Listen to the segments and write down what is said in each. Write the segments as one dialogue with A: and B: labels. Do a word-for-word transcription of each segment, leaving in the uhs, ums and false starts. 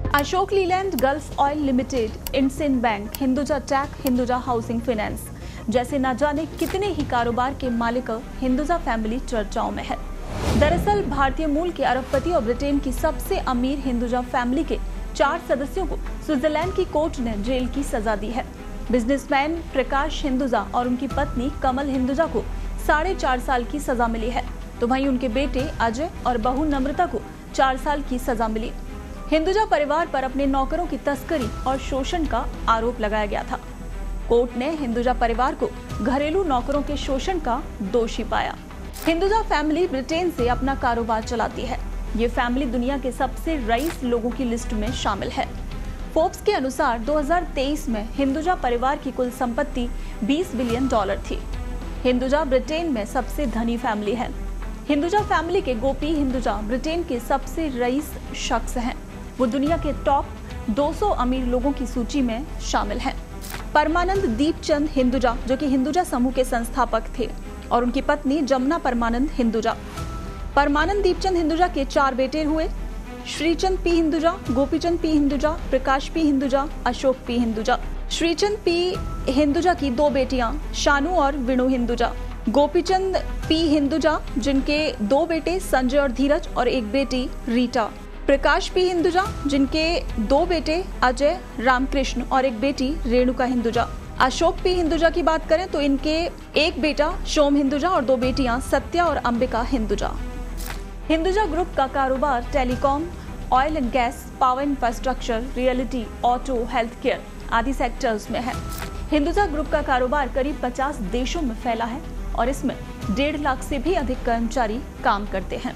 A: Ashok Leyland, Gulf oil limited, IndusInd bank, Hinduja tech, Hinduja housing finance जैसे न जाने कितने ही कारोबार के मालिक हिंदुजा फैमिली चर्चाओं में है। दरअसल भारतीय मूल के अरबपति और ब्रिटेन की सबसे अमीर हिंदुजा फैमिली के चार सदस्यों को स्विट्जरलैंड की कोर्ट ने जेल की सजा दी है। बिजनेसमैन प्रकाश हिंदुजा और उनकी पत्नी कमल हिंदुजा को साढ़े चार साल की सजा मिली है, तो वहीं उनके बेटे अजय और बहू नम्रता को चार साल की सजा मिली। हिंदुजा परिवार पर अपने नौकरों की तस्करी और शोषण का आरोप लगाया गया था। कोर्ट ने हिंदुजा परिवार को घरेलू नौकरों के शोषण का दोषी पाया। हिंदुजा फैमिली ब्रिटेन से अपना कारोबार चलाती है। ये फैमिली दुनिया के सबसे रईस लोगों की लिस्ट में शामिल है। फोर्ब्स के अनुसार दो हज़ार तेईस में हिंदुजा परिवार की कुल संपत्ति बीस बिलियन डॉलर थी। हिंदुजा ब्रिटेन में सबसे धनी फैमिली है। हिंदुजा फैमिली के गोपी हिंदुजा ब्रिटेन के सबसे रईस शख्स हैं। वो दुनिया के टॉप दो सौ अमीर लोगों की सूची में शामिल हैं। परमानंद दीपचंद हिंदुजा, जो कि हिंदुजा समूह के संस्थापक थे, और उनकी पत्नी जमुना परमानंद हिंदुजा। परमानंद दीपचंद हिंदुजा के चार बेटे हुए, Shrichand P Hinduja, Gopichand P Hinduja, Prakash P Hinduja, Ashok P Hinduja. Shrichand P Hinduja की दो बेटियां शानू और विणु हिंदुजा। गोपीचंद पी हिंदुजा, जिनके दो बेटे संजय और धीरज और एक बेटी रीटा। प्रकाश पी हिंदुजा, जिनके दो बेटे अजय, रामकृष्ण और एक बेटी रेणुका हिंदुजा। अशोक पी हिंदुजा की बात करें तो इनके एक बेटा सोम हिंदुजा और दो बेटियां सत्या और अंबिका हिंदुजा। हिंदुजा ग्रुप का कारोबार telecom, oil and gas, power infrastructure, reality, auto, health care आदि सेक्टर्स में है। हिंदुजा ग्रुप का कारोबार करीब पचास देशों में फैला है और इसमें डेढ़ लाख से भी अधिक कर्मचारी काम करते हैं।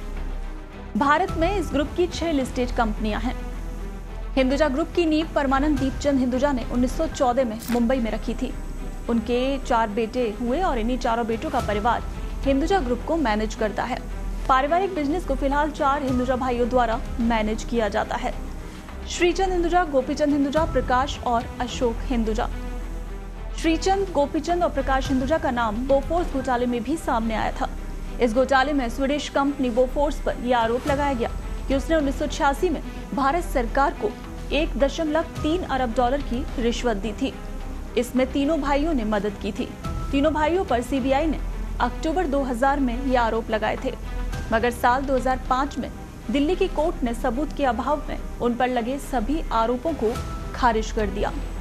A: भारत में इस ग्रुप की छह लिस्टेड कंपनियां हैं। हिंदुजा ग्रुप की नींव परमानंद दीपचंद हिंदुजा ने उन्नीस सौ चौदह में मुंबई में रखी थी। उनके चार बेटे हुए और इन्हीं चारों बेटों का परिवार हिंदुजा ग्रुप को मैनेज करता है। पारिवारिक बिजनेस को फिलहाल चार हिंदुजा भाइयों द्वारा मैनेज किया जाता है: श्रीचंद हिंदुजा, गोपीचंद हिंदुजा, प्रकाश और अशोक हिंदुजा। श्रीचंद, गोपीचंद और प्रकाश हिंदुजा का नाम बोफोर्स घोटाले में भी सामने आया था। इस घोटाले में स्वीडिश कंपनी बोफोर्स पर यह आरोप लगाया गया कि उसने उन्नीस सौ छियासी में भारत सरकार को एक दशमलव तीन अरब डॉलर की रिश्वत दी थी। इसमें तीनों भाइयों ने मदद की थी। तीनों भाइयों पर सीबीआई ने अक्टूबर दो हज़ार में यह आरोप लगाए थे, मगर साल दो हज़ार पाँच में दिल्ली की कोर्ट ने सबूत के अभाव में उन पर लगे सभी आरोपों को खारिज कर दिया।